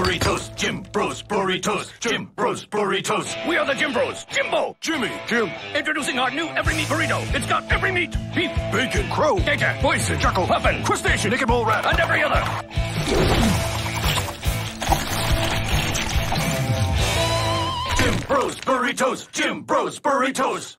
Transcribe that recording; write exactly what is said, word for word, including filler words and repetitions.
Burritos, Jimbros Burritos, Jimbros Burritos. We are the Jimbros. Jimbo, Jimmy, Jim. Introducing our new every meat burrito. It's got every meat: beef, bacon, crow, gator, poison, chuckle, puffin, crustacean, chicken bowl wrap, and every other. Jimbros Burritos, Jimbros Burritos.